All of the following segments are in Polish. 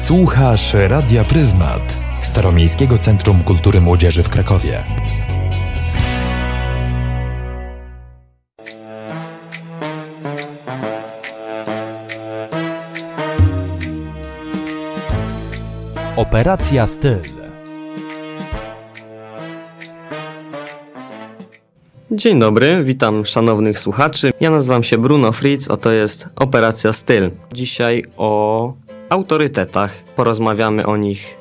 Słuchasz Radia Pryzmat, Staromiejskiego Centrum Kultury Młodzieży w Krakowie. Operacja Styl. Dzień dobry, witam szanownych słuchaczy. Ja nazywam się Bruno Fritz, to jest Operacja Styl. Dzisiaj o autorytetach. Porozmawiamy o nich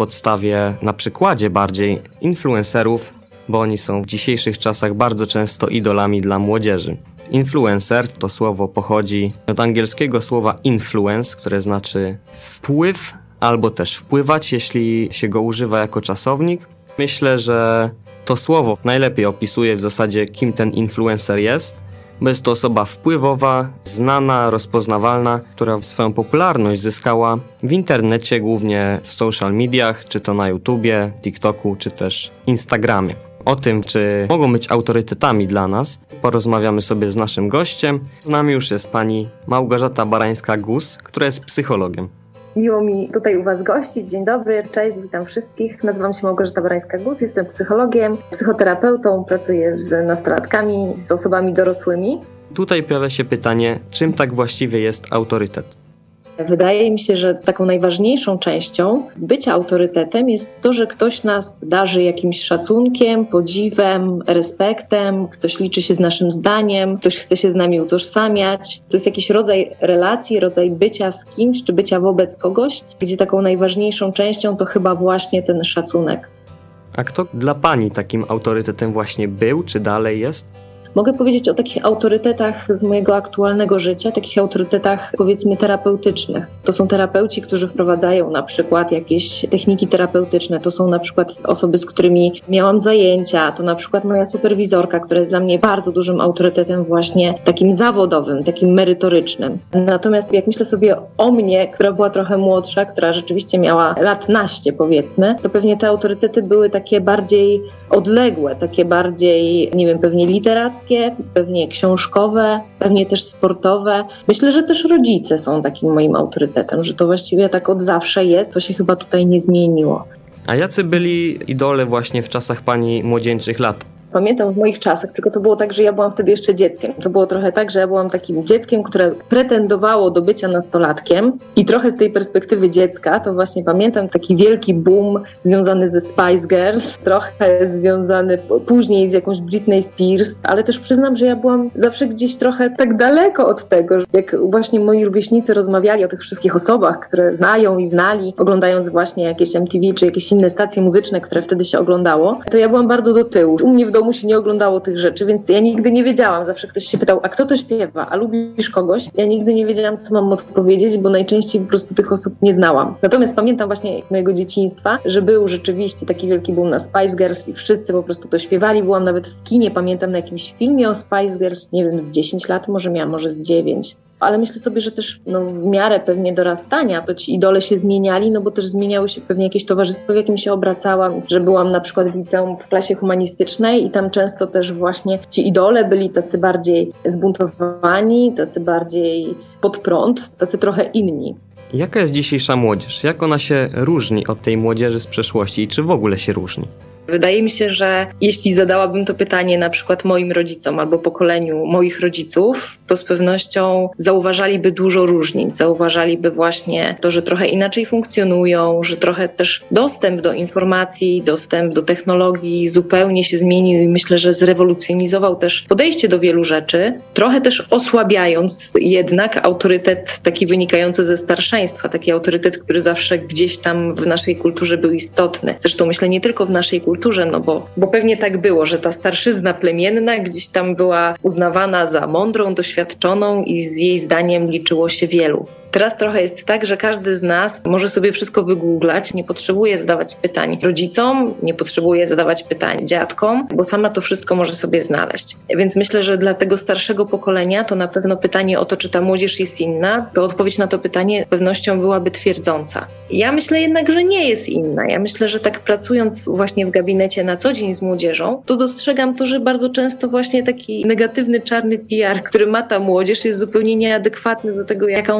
na przykładzie bardziej influencerów, bo oni są w dzisiejszych czasach bardzo często idolami dla młodzieży. Influencer to słowo pochodzi od angielskiego słowa influence, które znaczy wpływ albo też wpływać, jeśli się go używa jako czasownik. Myślę, że to słowo najlepiej opisuje w zasadzie, kim ten influencer jest, bo jest to osoba wpływowa, znana, rozpoznawalna, która swoją popularność zyskała w internecie, głównie w social mediach, czy to na YouTubie, TikToku, czy też Instagramie. O tym, czy mogą być autorytetami dla nas, porozmawiamy sobie z naszym gościem. Z nami już jest pani Małgorzata Barańska-Gus, która jest psychologiem. Miło mi tutaj u Was gościć. Dzień dobry, cześć, witam wszystkich. Nazywam się Małgorzata Barańska-Gus, jestem psychologiem, psychoterapeutą, pracuję z nastolatkami, z osobami dorosłymi. Tutaj pojawia się pytanie, czym tak właściwie jest autorytet? Wydaje mi się, że taką najważniejszą częścią bycia autorytetem jest to, że ktoś nas darzy jakimś szacunkiem, podziwem, respektem, ktoś liczy się z naszym zdaniem, ktoś chce się z nami utożsamiać. To jest jakiś rodzaj relacji, rodzaj bycia z kimś, czy bycia wobec kogoś, gdzie taką najważniejszą częścią to chyba właśnie ten szacunek. A kto dla pani takim autorytetem właśnie był, czy dalej jest? Mogę powiedzieć o takich autorytetach z mojego aktualnego życia, takich autorytetach powiedzmy terapeutycznych. To są terapeuci, którzy wprowadzają na przykład jakieś techniki terapeutyczne, to są na przykład osoby, z którymi miałam zajęcia, to na przykład moja superwizorka, która jest dla mnie bardzo dużym autorytetem właśnie takim zawodowym, takim merytorycznym. Natomiast jak myślę sobie o mnie, która była trochę młodsza, która rzeczywiście miała lat naście powiedzmy, to pewnie te autorytety były takie bardziej odległe, takie bardziej, nie wiem, pewnie literackie, pewnie książkowe, pewnie też sportowe. Myślę, że też rodzice są takim moim autorytetem, że to właściwie tak od zawsze jest, to się chyba tutaj nie zmieniło. A jacy byli idole właśnie w czasach pani młodzieńczych lat? Pamiętam w moich czasach, tylko to było tak, że ja byłam wtedy jeszcze dzieckiem. To było trochę tak, że ja byłam takim dzieckiem, które pretendowało do bycia nastolatkiem i trochę z tej perspektywy dziecka, to właśnie pamiętam taki wielki boom związany ze Spice Girls, trochę związany później z jakąś Britney Spears, ale też przyznam, że ja byłam zawsze gdzieś trochę tak daleko od tego, że jak właśnie moi rówieśnicy rozmawiali o tych wszystkich osobach, które znają i znali, oglądając właśnie jakieś MTV czy jakieś inne stacje muzyczne, które wtedy się oglądało, to ja byłam bardzo do tyłu. U mnie w domu się nie oglądało tych rzeczy, więc ja nigdy nie wiedziałam. Zawsze ktoś się pytał, a kto to śpiewa? A lubisz kogoś? Ja nigdy nie wiedziałam, co mam odpowiedzieć, bo najczęściej po prostu tych osób nie znałam. Natomiast pamiętam właśnie z mojego dzieciństwa, że był rzeczywiście taki wielki boom na Spice Girls i wszyscy po prostu to śpiewali. Byłam nawet w kinie, pamiętam na jakimś filmie o Spice Girls, nie wiem, z 10 lat może miałam, może z 9. Ale myślę sobie, że też w miarę pewnie dorastania to ci idole się zmieniali, bo też zmieniały się pewnie jakieś towarzystwo, w jakim się obracałam, że byłam na przykład w liceum w klasie humanistycznej i tam często też właśnie ci idole byli tacy bardziej zbuntowani, tacy bardziej pod prąd, tacy trochę inni. Jaka jest dzisiejsza młodzież? Jak ona się różni od tej młodzieży z przeszłości i czy w ogóle się różni? Wydaje mi się, że jeśli zadałabym to pytanie na przykład moim rodzicom albo pokoleniu moich rodziców, to z pewnością zauważaliby dużo różnic. Zauważaliby właśnie to, że trochę inaczej funkcjonują, że trochę też dostęp do informacji, dostęp do technologii zupełnie się zmienił i myślę, że zrewolucjonizował też podejście do wielu rzeczy, trochę też osłabiając jednak autorytet taki wynikający ze starszeństwa, taki autorytet, który zawsze gdzieś tam w naszej kulturze był istotny. Zresztą myślę nie tylko w naszej kulturze, bo pewnie tak było, że ta starszyzna plemienna gdzieś tam była uznawana za mądrą, doświadczoną i z jej zdaniem liczyło się wielu. Teraz trochę jest tak, że każdy z nas może sobie wszystko wygooglać, nie potrzebuje zadawać pytań rodzicom, nie potrzebuje zadawać pytań dziadkom, bo sama to wszystko może sobie znaleźć. Więc myślę, że dla tego starszego pokolenia to na pewno pytanie o to, czy ta młodzież jest inna, to odpowiedź na to pytanie z pewnością byłaby twierdząca. Ja myślę jednak, że nie jest inna. Ja myślę, że tak pracując właśnie w gabinecie na co dzień z młodzieżą, to dostrzegam to, że bardzo często właśnie taki negatywny, czarny PR, który ma ta młodzież, jest zupełnie nieadekwatny do tego, jaka ona jest,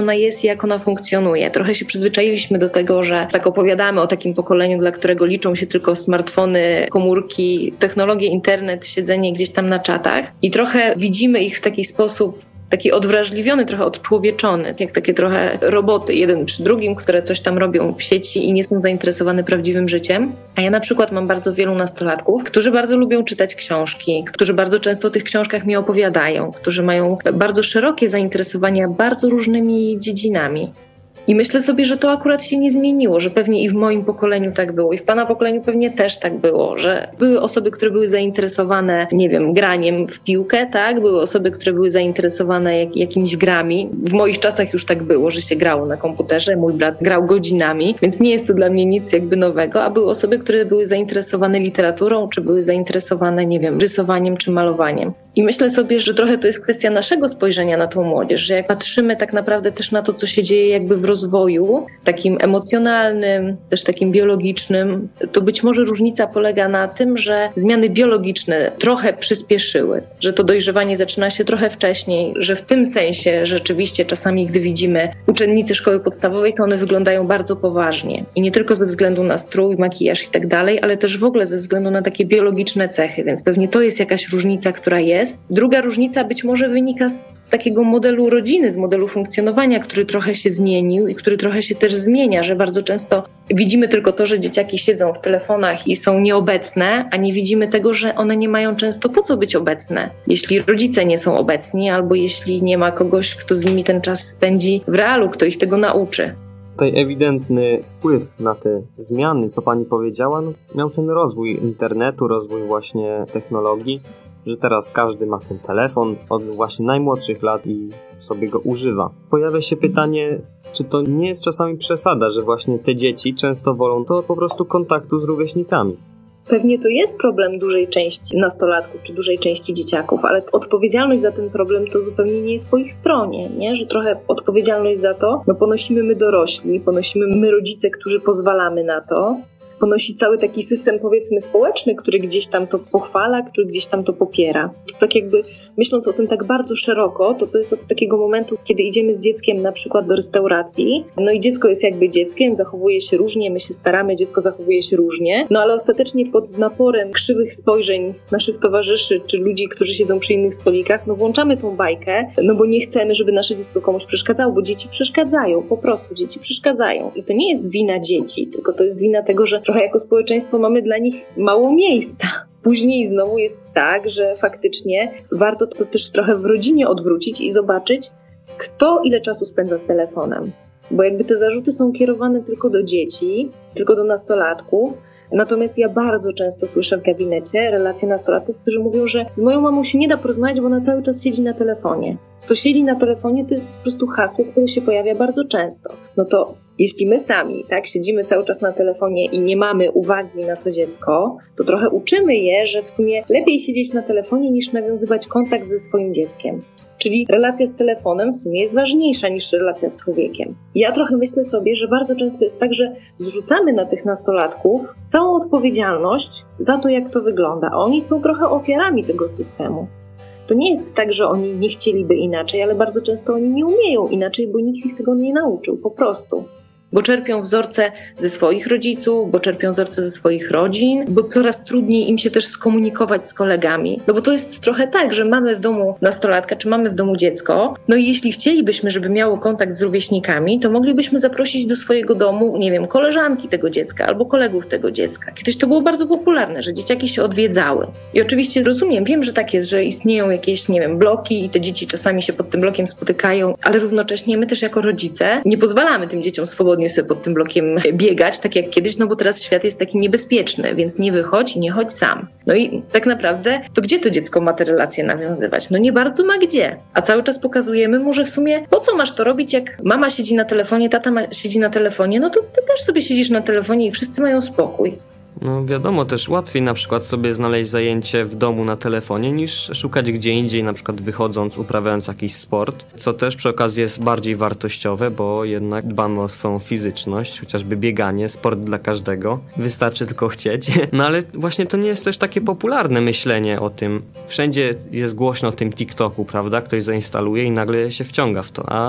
i jak ona funkcjonuje. Trochę się przyzwyczailiśmy do tego, że tak opowiadamy o takim pokoleniu, dla którego liczą się tylko smartfony, komórki, technologie, internet, siedzenie gdzieś tam na czatach i trochę widzimy ich w taki sposób taki odwrażliwiony, trochę odczłowieczony, jak takie trochę roboty, jeden przy drugim, które coś tam robią w sieci i nie są zainteresowane prawdziwym życiem. A ja na przykład mam bardzo wielu nastolatków, którzy bardzo lubią czytać książki, którzy bardzo często o tych książkach mi opowiadają, którzy mają bardzo szerokie zainteresowania bardzo różnymi dziedzinami. I myślę sobie, że to akurat się nie zmieniło, że pewnie i w moim pokoleniu tak było, i w pana pokoleniu pewnie też tak było, że były osoby, które były zainteresowane, nie wiem, graniem w piłkę, tak? Były osoby, które były zainteresowane jakimiś grami. W moich czasach już tak było, że się grało na komputerze, mój brat grał godzinami, więc nie jest to dla mnie nic jakby nowego, a były osoby, które były zainteresowane literaturą, czy były zainteresowane, nie wiem, rysowaniem czy malowaniem. I myślę sobie, że trochę to jest kwestia naszego spojrzenia na tą młodzież, że jak patrzymy tak naprawdę też na to, co się dzieje jakby w rozwoju, takim emocjonalnym, też takim biologicznym, to być może różnica polega na tym, że zmiany biologiczne trochę przyspieszyły, że to dojrzewanie zaczyna się trochę wcześniej, że w tym sensie rzeczywiście czasami, gdy widzimy uczennicy szkoły podstawowej, to one wyglądają bardzo poważnie. I nie tylko ze względu na strój, makijaż i tak dalej, ale też w ogóle ze względu na takie biologiczne cechy, więc pewnie to jest jakaś różnica, która jest. Druga różnica być może wynika z takiego modelu rodziny, z modelu funkcjonowania, który trochę się zmienił i który trochę się też zmienia, że bardzo często widzimy tylko to, że dzieciaki siedzą w telefonach i są nieobecne, a nie widzimy tego, że one nie mają często po co być obecne. Jeśli rodzice nie są obecni albo jeśli nie ma kogoś, kto z nimi ten czas spędzi w realu, kto ich tego nauczy. Tutaj ewidentny wpływ na te zmiany, co pani powiedziała, miał ten rozwój internetu, rozwój właśnie technologii, że teraz każdy ma ten telefon od właśnie najmłodszych lat i sobie go używa. Pojawia się pytanie, czy to nie jest czasami przesada, że właśnie te dzieci często wolą to po prostu kontaktu z rówieśnikami. Pewnie to jest problem dużej części nastolatków czy dużej części dzieciaków, ale odpowiedzialność za ten problem to zupełnie nie jest po ich stronie, nie? Że trochę odpowiedzialność za to ponosimy my dorośli, ponosimy my rodzice, którzy pozwalamy na to. Ponosi cały taki system, powiedzmy, społeczny, który gdzieś tam to pochwala, który gdzieś tam to popiera. To tak jakby, myśląc o tym tak bardzo szeroko, to jest od takiego momentu, kiedy idziemy z dzieckiem na przykład do restauracji, no i dziecko jest jakby dzieckiem, zachowuje się różnie, my się staramy, dziecko zachowuje się różnie, no ale ostatecznie pod naporem krzywych spojrzeń naszych towarzyszy, czy ludzi, którzy siedzą przy innych stolikach, no włączamy tą bajkę, no bo nie chcemy, żeby nasze dziecko komuś przeszkadzało, bo dzieci przeszkadzają, po prostu dzieci przeszkadzają. I to nie jest wina dzieci, tylko to jest wina tego, że trochę jako społeczeństwo mamy dla nich mało miejsca. Później znowu jest tak, że faktycznie warto to też trochę w rodzinie odwrócić i zobaczyć, kto ile czasu spędza z telefonem. Bo jakby te zarzuty są kierowane tylko do dzieci, tylko do nastolatków. Natomiast ja bardzo często słyszę w gabinecie relacje nastolatków, którzy mówią, że z moją mamą się nie da porozmawiać, bo ona cały czas siedzi na telefonie. To siedzi na telefonie to jest po prostu hasło, które się pojawia bardzo często. No to jeśli my sami tak siedzimy cały czas na telefonie i nie mamy uwagi na to dziecko, to trochę uczymy je, że w sumie lepiej siedzieć na telefonie niż nawiązywać kontakt ze swoim dzieckiem. Czyli relacja z telefonem w sumie jest ważniejsza niż relacja z człowiekiem. Ja trochę myślę sobie, że bardzo często jest tak, że zrzucamy na tych nastolatków całą odpowiedzialność za to, jak to wygląda, a oni są trochę ofiarami tego systemu. To nie jest tak, że oni nie chcieliby inaczej, ale bardzo często oni nie umieją inaczej, bo nikt ich tego nie nauczył, po prostu. Bo czerpią wzorce ze swoich rodziców, bo czerpią wzorce ze swoich rodzin, bo coraz trudniej im się też skomunikować z kolegami. No bo to jest trochę tak, że mamy w domu nastolatka, czy mamy w domu dziecko, no i jeśli chcielibyśmy, żeby miało kontakt z rówieśnikami, to moglibyśmy zaprosić do swojego domu, nie wiem, koleżanki tego dziecka albo kolegów tego dziecka. Kiedyś to było bardzo popularne, że dzieciaki się odwiedzały. I oczywiście rozumiem, wiem, że tak jest, że istnieją jakieś, nie wiem, bloki i te dzieci czasami się pod tym blokiem spotykają, ale równocześnie my też jako rodzice nie pozwalamy tym dzieciom swobodnie sobie pod tym blokiem biegać, tak jak kiedyś, no bo teraz świat jest taki niebezpieczny, więc nie wychodź i nie chodź sam. No i tak naprawdę, to gdzie to dziecko ma te relacje nawiązywać? No nie bardzo ma gdzie. A cały czas pokazujemy mu, że w sumie po co masz to robić, jak mama siedzi na telefonie, tata siedzi na telefonie, no to ty też sobie siedzisz na telefonie i wszyscy mają spokój. No wiadomo, też łatwiej na przykład sobie znaleźć zajęcie w domu na telefonie niż szukać gdzie indziej, na przykład wychodząc, uprawiając jakiś sport, co też przy okazji jest bardziej wartościowe, bo jednak dbamy o swoją fizyczność, chociażby bieganie, sport dla każdego, wystarczy tylko chcieć. No ale właśnie to nie jest też takie popularne myślenie o tym. Wszędzie jest głośno o tym TikToku, prawda? Ktoś zainstaluje i nagle się wciąga w to, a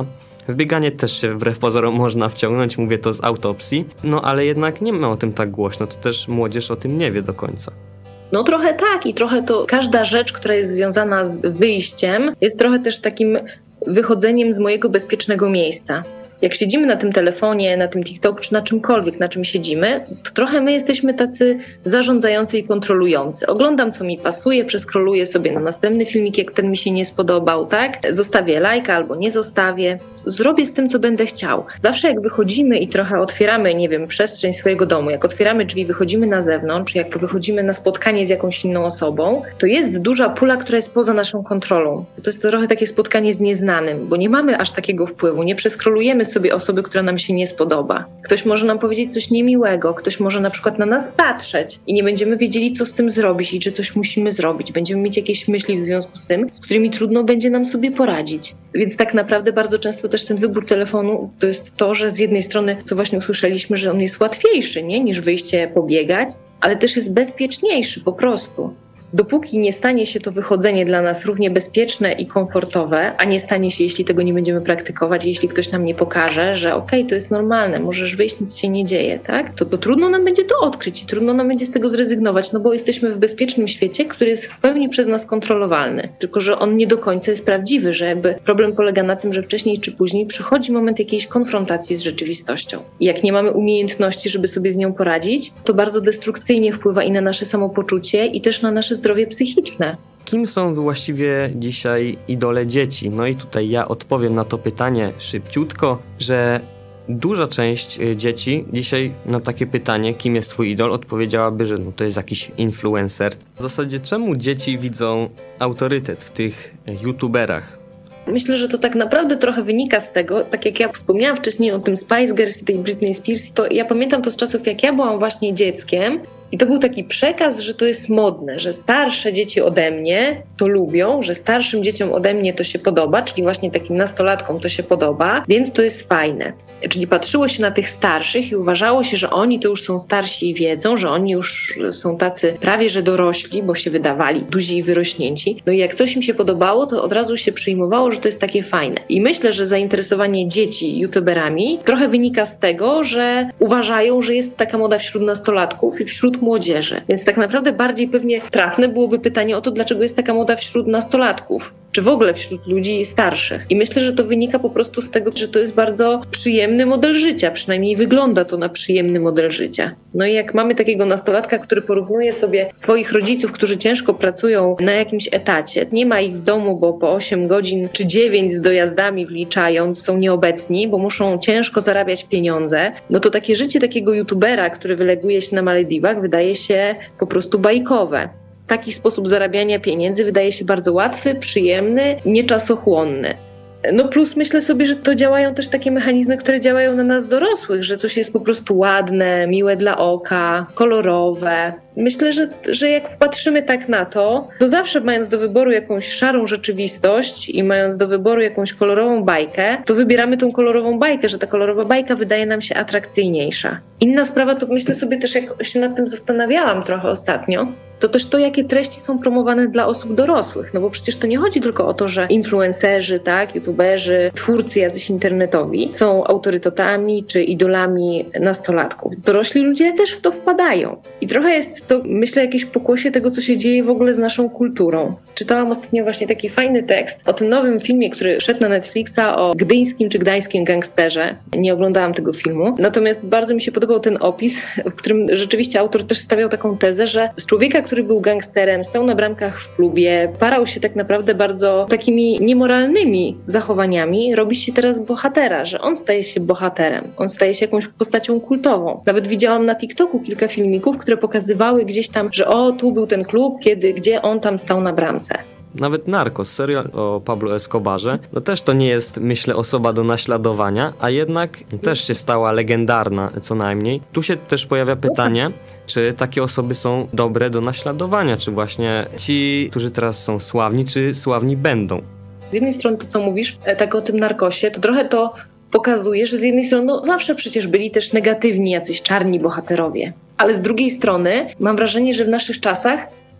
W bieganie też się wbrew pozorom można wciągnąć, mówię to z autopsji, no ale jednak nie ma o tym tak głośno, to też młodzież o tym nie wie do końca. No trochę tak i trochę to każda rzecz, która jest związana z wyjściem, jest trochę też takim wychodzeniem z mojego bezpiecznego miejsca. Jak siedzimy na tym telefonie, na tym TikToku, czy na czymkolwiek, na czym siedzimy, to trochę my jesteśmy tacy zarządzający i kontrolujący. Oglądam, co mi pasuje, przeskroluję sobie na następny filmik, jak ten mi się nie spodobał, tak? Zostawię lajka albo nie zostawię. Zrobię z tym, co będę chciał. Zawsze jak wychodzimy i trochę otwieramy, nie wiem, przestrzeń swojego domu, jak otwieramy drzwi, wychodzimy na zewnątrz, jak wychodzimy na spotkanie z jakąś inną osobą, to jest duża pula, która jest poza naszą kontrolą. To jest trochę takie spotkanie z nieznanym, bo nie mamy aż takiego wpływu, nie przeskrolujemy sobie osoby, która nam się nie spodoba. Ktoś może nam powiedzieć coś niemiłego, ktoś może na przykład na nas patrzeć i nie będziemy wiedzieli, co z tym zrobić i czy coś musimy zrobić. Będziemy mieć jakieś myśli w związku z tym, z którymi trudno będzie nam sobie poradzić. Więc tak naprawdę bardzo często też ten wybór telefonu to jest to, że z jednej strony, co właśnie usłyszeliśmy, że on jest łatwiejszy, nie, niż wyjście pobiegać, ale też jest bezpieczniejszy po prostu. Dopóki nie stanie się to wychodzenie dla nas równie bezpieczne i komfortowe, a nie stanie się, jeśli tego nie będziemy praktykować, jeśli ktoś nam nie pokaże, że okej, to jest normalne, możesz wyjść, nic się nie dzieje, tak? To trudno nam będzie to odkryć i trudno nam będzie z tego zrezygnować, no bo jesteśmy w bezpiecznym świecie, który jest w pełni przez nas kontrolowalny. Tylko że on nie do końca jest prawdziwy, że jakby problem polega na tym, że wcześniej czy później przychodzi moment jakiejś konfrontacji z rzeczywistością. I jak nie mamy umiejętności, żeby sobie z nią poradzić, to bardzo destrukcyjnie wpływa i na nasze samopoczucie, i też na nasze zdrowie psychiczne. Kim są właściwie dzisiaj idole dzieci? No i tutaj ja odpowiem na to pytanie szybciutko, że duża część dzieci dzisiaj na takie pytanie, kim jest twój idol, odpowiedziałaby, że no to jest jakiś influencer. W zasadzie czemu dzieci widzą autorytet w tych youtuberach? Myślę, że to tak naprawdę trochę wynika z tego, tak jak ja wspomniałam wcześniej o tym Spice Girls i tej Britney Spears, to ja pamiętam to z czasów, jak ja byłam właśnie dzieckiem i to był taki przekaz, że to jest modne, że starsze dzieci ode mnie to lubią, że starszym dzieciom ode mnie to się podoba, czyli właśnie takim nastolatkom to się podoba, więc to jest fajne. Czyli patrzyło się na tych starszych i uważało się, że oni to już są starsi i wiedzą, że oni już są tacy prawie że dorośli, bo się wydawali duzi i wyrośnięci. No i jak coś im się podobało, to od razu się przyjmowało, że to jest takie fajne. I myślę, że zainteresowanie dzieci youtuberami trochę wynika z tego, że uważają, że jest taka moda wśród nastolatków i wśród młodzieży. Więc tak naprawdę bardziej pewnie trafne byłoby pytanie o to, dlaczego jest taka moda wśród nastolatków, czy w ogóle wśród ludzi starszych. I myślę, że to wynika po prostu z tego, że to jest bardzo przyjemny model życia, przynajmniej wygląda to na przyjemny model życia. No i jak mamy takiego nastolatka, który porównuje sobie swoich rodziców, którzy ciężko pracują na jakimś etacie, nie ma ich w domu, bo po 8 godzin czy 9 z dojazdami wliczając są nieobecni, bo muszą ciężko zarabiać pieniądze, no to takie życie takiego youtubera, który wyleguje się na Malediwach, wydaje się po prostu bajkowe. Taki sposób zarabiania pieniędzy wydaje się bardzo łatwy, przyjemny, nieczasochłonny. No plus myślę sobie, że to działają też takie mechanizmy, które działają na nas dorosłych, że coś jest po prostu ładne, miłe dla oka, kolorowe. Myślę, że jak patrzymy tak na to zawsze mając do wyboru jakąś szarą rzeczywistość i mając do wyboru jakąś kolorową bajkę, to wybieramy tą kolorową bajkę, że ta kolorowa bajka wydaje nam się atrakcyjniejsza. Inna sprawa to myślę sobie też, jak się nad tym zastanawiałam trochę ostatnio, to też to, jakie treści są promowane dla osób dorosłych. No bo przecież to nie chodzi tylko o to, że influencerzy, tak, youtuberzy, twórcy jacyś internetowi są autorytetami czy idolami nastolatków. Dorośli ludzie też w to wpadają. I trochę jest to, myślę, jakieś pokłosie tego, co się dzieje w ogóle z naszą kulturą. Czytałam ostatnio właśnie taki fajny tekst o tym nowym filmie, który szedł na Netflixa o gdyńskim czy gdańskim gangsterze. Nie oglądałam tego filmu. Natomiast bardzo mi się podobał ten opis, w którym rzeczywiście autor też stawiał taką tezę, że z człowieka, który był gangsterem, stał na bramkach w klubie, parał się tak naprawdę bardzo takimi niemoralnymi zachowaniami, robi się teraz bohatera, że on staje się bohaterem. On staje się jakąś postacią kultową. Nawet widziałam na TikToku kilka filmików, które pokazywały gdzieś tam, że tu był ten klub, gdzie on tam stał na bramce. Nawet Narcos, serial o Pablo Escobarze, no też to nie jest, myślę, osoba do naśladowania, a jednak też się stała legendarna co najmniej. Tu się też pojawia pytanie, czy takie osoby są dobre do naśladowania, czy właśnie ci, którzy teraz są sławni, czy sławni będą. Z jednej strony to, co mówisz, tak o tym Narcosie, to trochę to pokazuje, że z jednej strony zawsze przecież byli też negatywni jacyś czarni bohaterowie. Ale z drugiej strony mam wrażenie, że w naszych czasach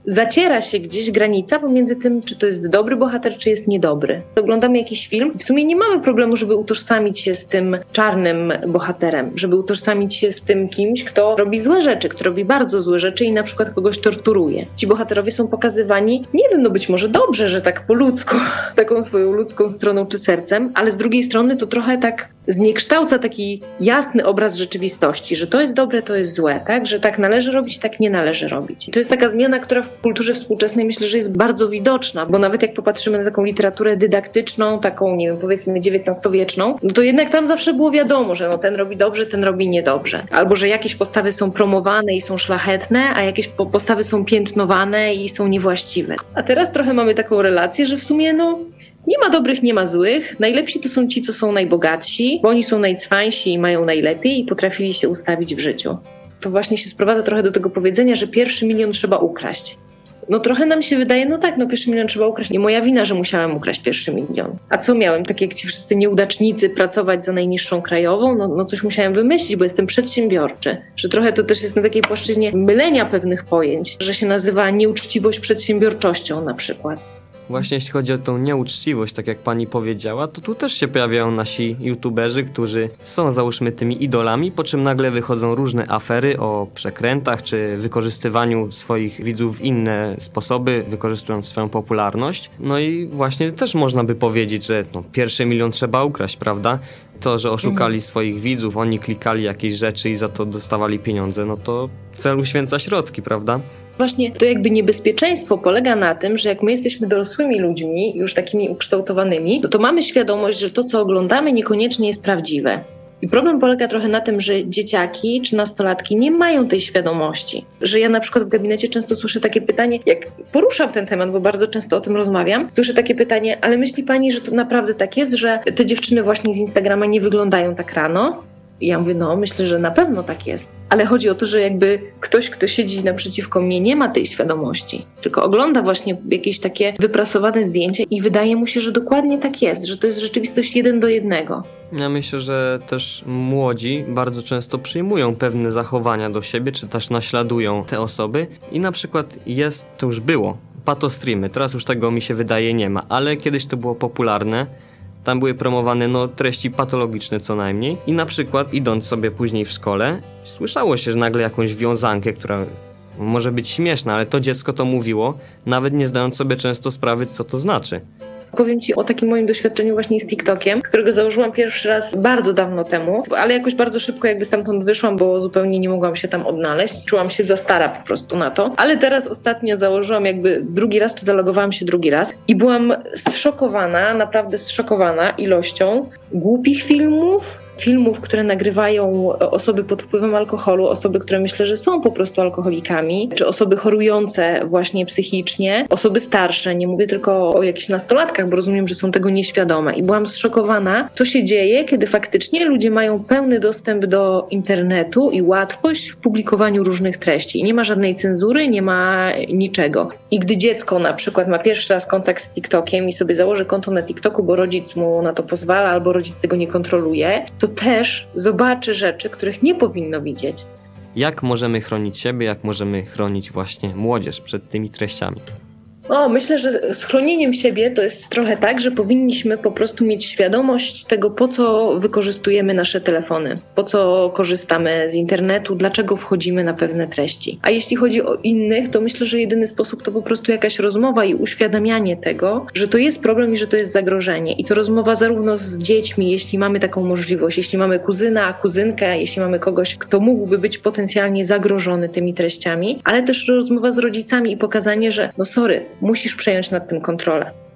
zaciera się gdzieś granica pomiędzy tym, czy to jest dobry bohater, czy jest niedobry. Oglądamy jakiś film i w sumie nie mamy problemu, żeby utożsamić się z tym czarnym bohaterem, żeby utożsamić się z tym kimś, kto robi złe rzeczy, kto robi bardzo złe rzeczy i na przykład kogoś torturuje. Ci bohaterowie są pokazywani, nie wiem, no być może dobrze, że tak po ludzku, taką swoją ludzką stroną czy sercem, ale z drugiej strony to trochę tak zniekształca taki jasny obraz rzeczywistości, że to jest dobre, to jest złe, tak? Że tak należy robić, tak nie należy robić. To jest taka zmiana, która w kulturze współczesnej myślę, że jest bardzo widoczna, bo nawet jak popatrzymy na taką literaturę dydaktyczną, taką, nie wiem, powiedzmy XIX-wieczną, no to jednak tam zawsze było wiadomo, że no ten robi dobrze, ten robi niedobrze. Albo, że jakieś postawy są promowane i są szlachetne, a jakieś postawy są piętnowane i są niewłaściwe. A teraz trochę mamy taką relację, że w sumie no nie ma dobrych, nie ma złych. Najlepsi to są ci, co są najbogatsi, bo oni są najcwańsi i mają najlepiej i potrafili się ustawić w życiu. To właśnie się sprowadza trochę do tego powiedzenia, że 1 milion trzeba ukraść. No trochę nam się wydaje, no tak, no 1 milion trzeba ukraść. Nie moja wina, że musiałem ukraść 1 milion. A co miałem? Tak jak ci wszyscy nieudacznicy pracować za najniższą krajową? No coś musiałem wymyślić, bo jestem przedsiębiorczy. Że trochę to też jest na takiej płaszczyźnie mylenia pewnych pojęć, że się nazywa nieuczciwość przedsiębiorczością na przykład. Właśnie jeśli chodzi o tą nieuczciwość, tak jak pani powiedziała, to tu też się pojawiają nasi youtuberzy, którzy są załóżmy tymi idolami, po czym nagle wychodzą różne afery o przekrętach czy wykorzystywaniu swoich widzów w inne sposoby, wykorzystując swoją popularność. No i właśnie też można by powiedzieć, że 1 milion trzeba ukraść, prawda? To, że oszukali swoich widzów, oni klikali jakieś rzeczy i za to dostawali pieniądze, no to cel uświęca środki, prawda? Właśnie to jakby niebezpieczeństwo polega na tym, że jak my jesteśmy dorosłymi ludźmi, już takimi ukształtowanymi, to mamy świadomość, że to, co oglądamy, niekoniecznie jest prawdziwe. I problem polega trochę na tym, że dzieciaki czy nastolatki nie mają tej świadomości. Że ja na przykład w gabinecie często słyszę takie pytanie, jak poruszam ten temat, bo bardzo często o tym rozmawiam, słyszę takie pytanie, ale myśli pani, że to naprawdę tak jest, że te dziewczyny właśnie z Instagrama nie wyglądają tak rano? I ja mówię, myślę, że na pewno tak jest. Ale chodzi o to, że jakby ktoś, kto siedzi naprzeciwko mnie, nie ma tej świadomości. Tylko ogląda właśnie jakieś takie wyprasowane zdjęcia i wydaje mu się, że dokładnie tak jest, że to jest rzeczywistość 1 do 1. Ja myślę, że też młodzi bardzo często przyjmują pewne zachowania do siebie, czy też naśladują te osoby i na przykład to już było, patostreamy, teraz już tego mi się wydaje nie ma, ale kiedyś to było popularne. Tam były promowane treści patologiczne co najmniej i na przykład idąc sobie później w szkole słyszało się, że nagle jakąś wiązankę, która może być śmieszna, ale to dziecko to mówiło, nawet nie zdając sobie często sprawy, co to znaczy. Powiem Ci o takim moim doświadczeniu właśnie z TikTokiem, którego założyłam pierwszy raz bardzo dawno temu, ale jakoś bardzo szybko jakby stamtąd wyszłam, bo zupełnie nie mogłam się tam odnaleźć. Czułam się za stara po prostu na to. Ale teraz ostatnio założyłam jakby drugi raz, czy zalogowałam się drugi raz i byłam zszokowana, naprawdę zszokowana ilością głupich filmów, które nagrywają osoby pod wpływem alkoholu, osoby, które myślę, że są po prostu alkoholikami, czy osoby chorujące właśnie psychicznie, osoby starsze, nie mówię tylko o jakichś nastolatkach, bo rozumiem, że są tego nieświadome. I byłam zszokowana, co się dzieje, kiedy faktycznie ludzie mają pełny dostęp do internetu i łatwość w publikowaniu różnych treści. I nie ma żadnej cenzury, nie ma niczego. I gdy dziecko na przykład ma pierwszy raz kontakt z TikTokiem i sobie założy konto na TikToku, bo rodzic mu na to pozwala albo rodzic tego nie kontroluje, to też zobaczy rzeczy, których nie powinno widzieć. Jak możemy chronić siebie, jak możemy chronić właśnie młodzież przed tymi treściami? Myślę, że z chronieniem siebie to jest trochę tak, że powinniśmy po prostu mieć świadomość tego, po co wykorzystujemy nasze telefony, po co korzystamy z internetu, dlaczego wchodzimy na pewne treści. A jeśli chodzi o innych, to myślę, że jedyny sposób to po prostu jakaś rozmowa i uświadamianie tego, że to jest problem i że to jest zagrożenie. I to rozmowa zarówno z dziećmi, jeśli mamy taką możliwość, jeśli mamy kuzyna, kuzynkę, jeśli mamy kogoś, kto mógłby być potencjalnie zagrożony tymi treściami, ale też rozmowa z rodzicami i pokazanie, że sorry, musisz przejąć nad tym kontrolę.